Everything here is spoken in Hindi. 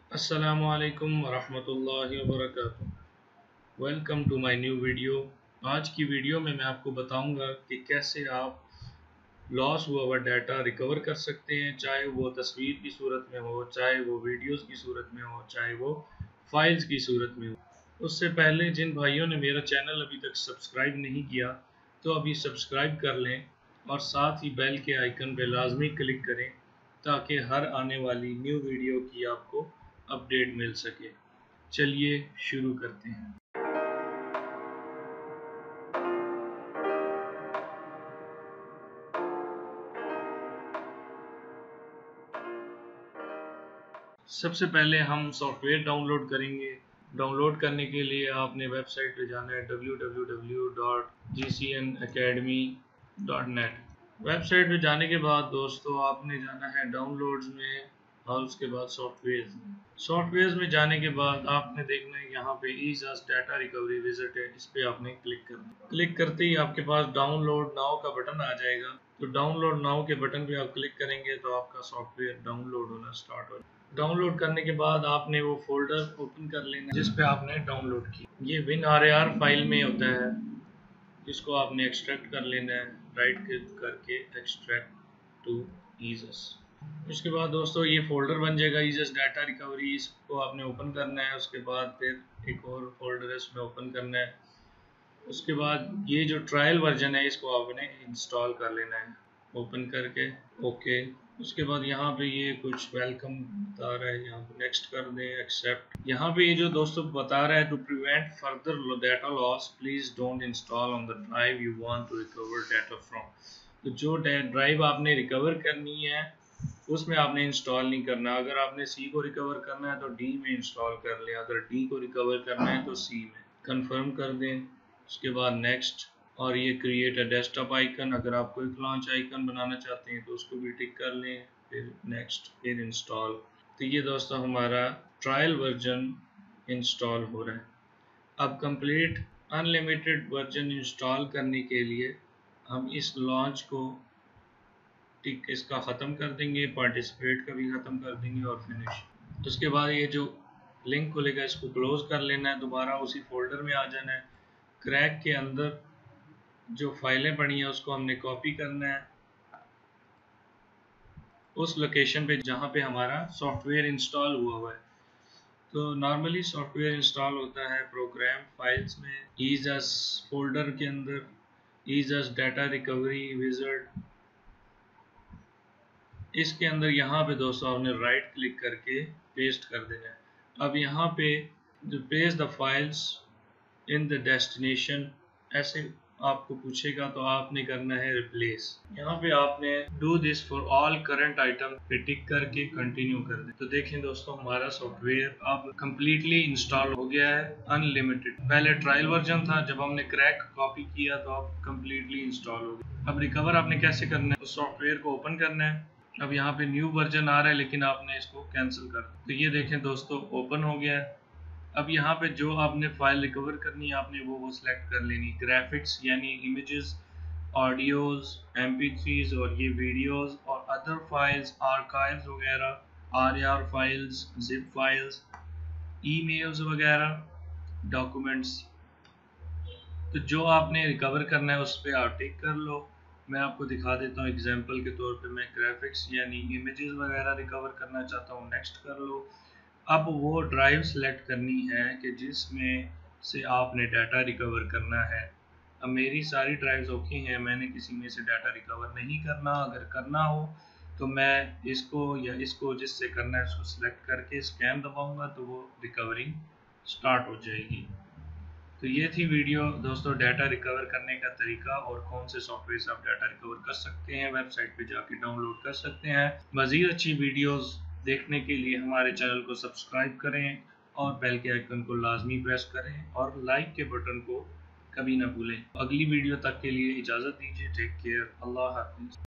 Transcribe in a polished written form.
अस्सलामुअलैकुम वरहमतुल्लाहि वबरकातुहू। Welcome to my new video. आज की वीडियो में मैं आपको बताऊंगा कि कैसे आप लॉस हुआ हुआ डाटा रिकवर कर सकते हैं, चाहे वो तस्वीर की सूरत में हो, चाहे वो वीडियोस की सूरत में हो, चाहे वो फाइल्स की सूरत में हो। उससे पहले जिन भाइयों ने मेरा चैनल अभी तक सब्सक्राइब नहीं किया तो अभी सब्सक्राइब कर लें और साथ ही बेल के आइकन पे लाजमी क्लिक करें ताकि हर आने वाली न्यू वीडियो की आपको अपडेट मिल सके। चलिए शुरू करते हैं। सबसे पहले हम सॉफ्टवेयर डाउनलोड करेंगे। डाउनलोड करने के लिए आपने वेबसाइट पे जाना है www.gcnacademy.net। वेबसाइट पे जाने के बाद दोस्तों आपने जाना है डाउनलोड्स में और उसके बाद सॉफ्टवेयर में जाने के बाद आपने देखना है यहाँ पे EaseUs डाटा रिकवरी विजिट है, इस पे आपने क्लिक करना है। क्लिक करते ही आपके पास डाउनलोड नाउ का बटन आ जाएगा। तो डाउनलोड नाउ के बटन पे आप क्लिक करेंगे तो आपका सॉफ्टवेयर डाउनलोड होना स्टार्ट हो जाएगा। डाउनलोड करने के बाद आपने वो फोल्डर ओपन कर लेना जिस पे आपने डाउनलोड किया। ये WinRAR फाइल में होता है, इसको आपने एक्सट्रैक्ट कर लेना है, राइट क्लिक करके एक्सट्रैक्ट टू EaseUs। उसके बाद दोस्तों ये फोल्डर बन जाएगा EaseUs डाटा रिकवरी, इसको आपने ओपन करना है। उसके बाद फिर एक और फोल्डर है इसमें ओपन करना है। उसके बाद ये जो ट्रायल वर्जन है इसको आपने इंस्टॉल कर लेना है, ओपन करके ओके। उसके बाद यहाँ पे ये कुछ वेलकम बता रहा है, यहाँ पे नेक्स्ट कर दें, एक्सेप्ट। यहाँ पे ये जो दोस्तों बता रहा है to prevent further data loss please don't install on the drive you want to recover data from. तो जो ड्राइव आपने रिकवर करनी है उसमें आपने इंस्टॉल नहीं करना। अगर आपने सी को रिकवर करना है तो डी में इंस्टॉल कर लें, अगर डी को रिकवर करना है तो सी में। कंफर्म कर दें, उसके बाद नेक्स्ट, और ये क्रिएट अ डेस्कटॉप आइकन, अगर आप कोई लॉन्च आइकन बनाना चाहते हैं तो उसको भी टिक कर लें, फिर नेक्स्ट, फिर इंस्टॉल। तो ये दोस्तों हमारा ट्रायल वर्जन इंस्टॉल हो रहा है। अब कंप्लीट अनलिमिटेड वर्जन इंस्टॉल करने के लिए हम इस लॉन्च को टिक इसका ख़त्म कर देंगे, पार्टिसिपेट का भी ख़त्म कर देंगे और फिनिश। उसके बाद ये जो लिंक खुलेगा इसको क्लोज कर लेना है, दोबारा उसी फोल्डर में आ जाना है। क्रैक के अंदर जो फाइलें पड़ी हैं उसको हमने कॉपी करना है उस लोकेशन पे जहाँ पे हमारा सॉफ्टवेयर इंस्टॉल हुआ है। तो नॉर्मली सॉफ्टवेयर इंस्टॉल होता है प्रोग्राम फाइल्स में, EaseUs फोल्डर के अंदर, EaseUs डाटा रिकवरी विज़ार्ड, इसके अंदर यहाँ पे दोस्तों आपने राइट क्लिक करके पेस्ट कर देना है। अब यहाँ पे जो paste the files in the destination ऐसे आपको पूछेगा तो आपने करना है रिप्लेस। यहाँ पे आपने do this for all current item पे टिक करके कंटिन्यू कर दें। तो देखें दोस्तों हमारा सॉफ्टवेयर अब कंप्लीटली इंस्टॉल हो गया है अनलिमिटेड। पहले ट्रायल वर्जन था, जब हमने क्रैक कॉपी किया तो अब कंप्लीटली इंस्टॉल हो गया। अब रिकवर आपने कैसे करना है, तो सॉफ्टवेयर को ओपन करना है। अब यहाँ पे न्यू वर्जन आ रहा है लेकिन आपने इसको कैंसिल कर दिया। तो ये देखें दोस्तों ओपन हो गया है। अब यहाँ पे जो आपने फाइल रिकवर करनी है आपने वो सेलेक्ट कर लेनी, ग्राफिक्स यानी इमेजेस, ऑडियोज, MP3s और ये वीडियोस और अदर फाइल्स, आर्काइव्स वगैरह, RAR files, zip files, emails वगैरह, डॉक्यूमेंट्स। तो जो आपने रिकवर करना है उस पर आप टिक कर लो। मैं आपको दिखा देता हूँ एग्जांपल के तौर पे, मैं ग्राफिक्स यानी इमेजेस वगैरह रिकवर करना चाहता हूँ, नेक्स्ट कर लो। अब वो ड्राइव सेलेक्ट करनी है कि जिसमें से आपने डाटा रिकवर करना है। अब मेरी सारी ड्राइव्स ओके हैं, मैंने किसी में से डाटा रिकवर नहीं करना। अगर करना हो तो मैं इसको या इसको जिससे करना है उसको सिलेक्ट करके स्कैन दबाऊंगा तो वो रिकवरिंग स्टार्ट हो जाएगी। तो ये थी वीडियो दोस्तों, डाटा रिकवर करने का तरीका और कौन से सॉफ्टवेयर से आप डाटा रिकवर कर सकते हैं। वेबसाइट पे जाके डाउनलोड कर सकते हैं। मज़ीद अच्छी वीडियोस देखने के लिए हमारे चैनल को सब्सक्राइब करें और बेल के आइकन को लाजमी प्रेस करें और लाइक के बटन को कभी ना भूलें। अगली वीडियो तक के लिए इजाज़त दीजिए। टेक केयर, अल्लाह हाफिज़।